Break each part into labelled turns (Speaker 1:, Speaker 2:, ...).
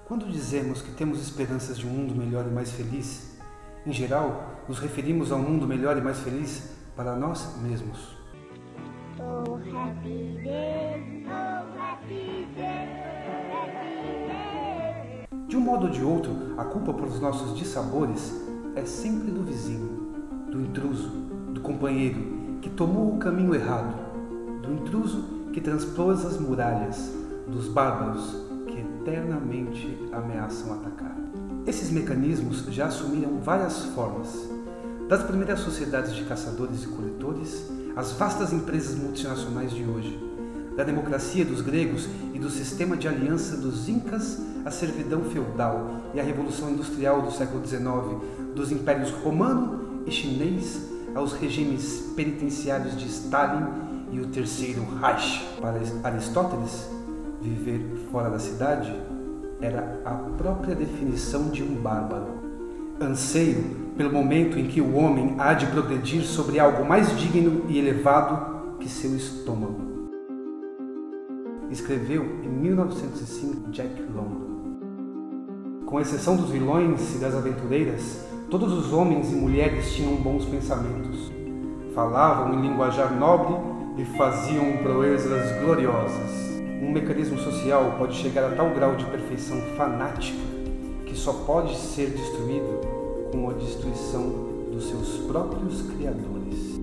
Speaker 1: Quando dizemos que temos esperanças de um mundo melhor e mais feliz, em geral, nos referimos a um mundo melhor e mais feliz para nós mesmos.
Speaker 2: Oh, happy day, oh, happy day, happy day.
Speaker 1: De um modo ou de outro, a culpa por os nossos dissabores é sempre do vizinho, do intruso, do companheiro que tomou o caminho errado, do intruso que transpôs as muralhas, dos bárbaros que eternamente ameaçam atacar. Esses mecanismos já assumiram várias formas, das primeiras sociedades de caçadores e coletores às vastas empresas multinacionais de hoje, da democracia dos gregos e do sistema de aliança dos incas à servidão feudal e à revolução industrial do século XIX, dos impérios romano e chinês aos regimes penitenciários de Stalin e o Terceiro Reich. Para Aristóteles, viver fora da cidade era a própria definição de um bárbaro. Anseio pelo momento em que o homem há de progredir sobre algo mais digno e elevado que seu estômago. Escreveu em 1905 Jack London. Com exceção dos vilões e das aventureiras, todos os homens e mulheres tinham bons pensamentos. Falavam em linguajar nobre e faziam proezas gloriosas. Um mecanismo social pode chegar a tal grau de perfeição fanática que só pode ser destruído com a destruição dos seus próprios criadores.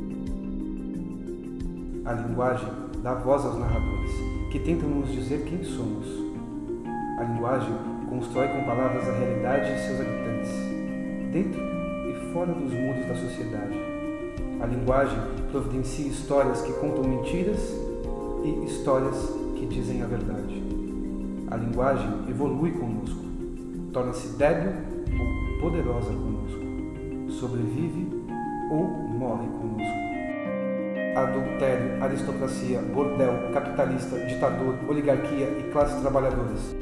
Speaker 1: A linguagem dá voz aos narradores, que tentam nos dizer quem somos. A linguagem constrói com palavras a realidade e seus habitantes, dentro e fora dos muros da sociedade. A linguagem providencia histórias que contam mentiras e histórias que dizem a verdade. A linguagem evolui conosco, torna-se débil ou poderosa conosco, sobrevive ou morre conosco. Adultério, aristocracia, bordel, capitalista, ditador, oligarquia e classes trabalhadoras.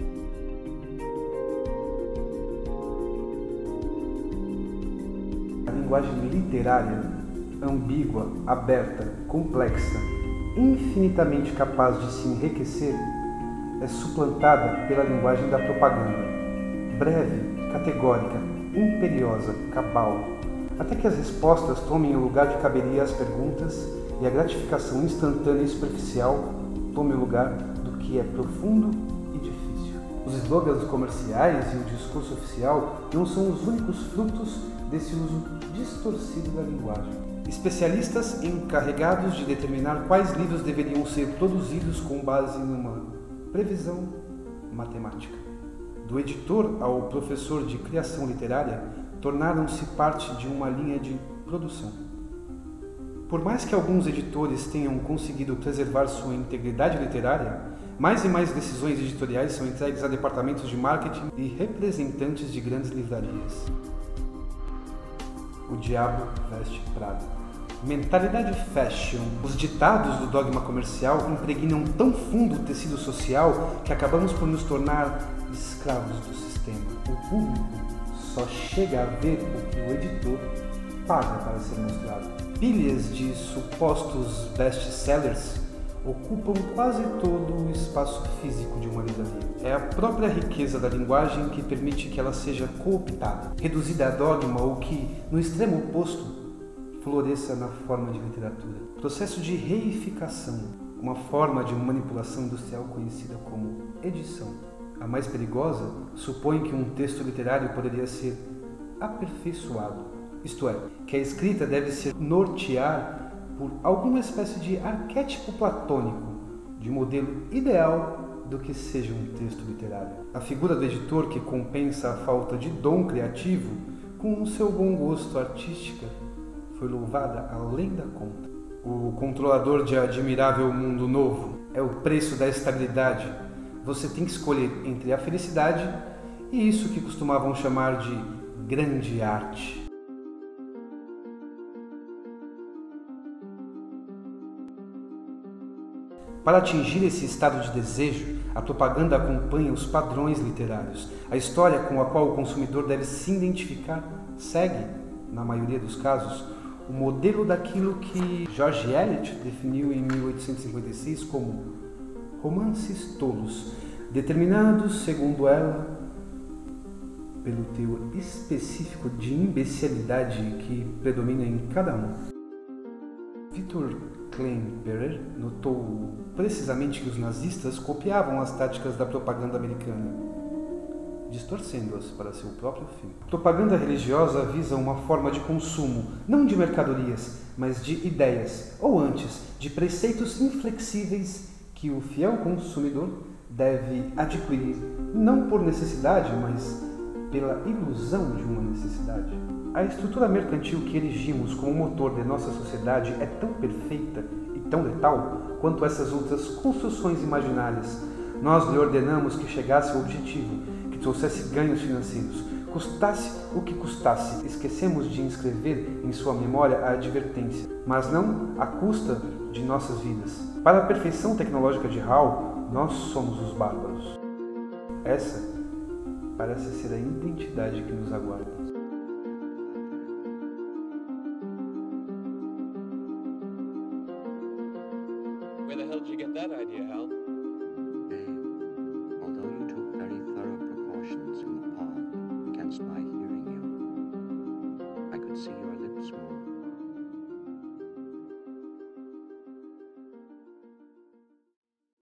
Speaker 1: A linguagem literária, ambígua, aberta, complexa, infinitamente capaz de se enriquecer, é suplantada pela linguagem da propaganda, breve, categórica, imperiosa, cabal, até que as respostas tomem o lugar que caberia às perguntas e a gratificação instantânea e superficial tome o lugar do que é profundo e difícil. Os slogans comerciais e o discurso oficial não são os únicos frutos desse uso distorcido da linguagem. Especialistas encarregados de determinar quais livros deveriam ser produzidos com base numa previsão matemática. Do editor ao professor de criação literária, tornaram-se parte de uma linha de produção. Por mais que alguns editores tenham conseguido preservar sua integridade literária, mais e mais decisões editoriais são entregues a departamentos de marketing e representantes de grandes livrarias. O diabo veste Prada. Mentalidade fashion. Os ditados do dogma comercial impregnam tão fundo o tecido social que acabamos por nos tornar escravos do sistema. O público só chega a ver o que o editor paga para ser mostrado. Pilhas de supostos best-sellers ocupam quase todo o espaço físico de uma livraria. É a própria riqueza da linguagem que permite que ela seja cooptada, reduzida a dogma ou que, no extremo oposto, floresça na forma de literatura. Processo de reificação, uma forma de manipulação industrial conhecida como edição. A mais perigosa supõe que um texto literário poderia ser aperfeiçoado, isto é, que a escrita deve se nortear por alguma espécie de arquétipo platônico, de modelo ideal do que seja um texto literário. A figura do editor que compensa a falta de dom criativo com o seu bom gosto artístico foi louvada além da conta. O controlador de admirável mundo novo é o preço da estabilidade. Você tem que escolher entre a felicidade e isso que costumavam chamar de grande arte. Para atingir esse estado de desejo, a propaganda acompanha os padrões literários. A história com a qual o consumidor deve se identificar segue, na maioria dos casos, o modelo daquilo que George Eliot definiu em 1856 como romances tolos, determinados, segundo ela, pelo teor específico de imbecilidade que predomina em cada um. Victor Klemperer notou precisamente que os nazistas copiavam as táticas da propaganda americana, distorcendo-as para seu próprio fim. A propaganda religiosa visa uma forma de consumo, não de mercadorias, mas de ideias, ou antes, de preceitos inflexíveis que o fiel consumidor deve adquirir, não por necessidade, mas pela ilusão de uma necessidade. A estrutura mercantil que erigimos como motor de nossa sociedade é tão perfeita e tão letal quanto essas outras construções imaginárias. Nós lhe ordenamos que chegasse ao objetivo, que trouxesse ganhos financeiros, custasse o que custasse. Esquecemos de inscrever em sua memória a advertência, mas não à custa de nossas vidas. Para a perfeição tecnológica de Hall, nós somos os bárbaros. Essa parece ser a identidade que nos aguarda.
Speaker 3: Where the hell did you get that idea, Hal?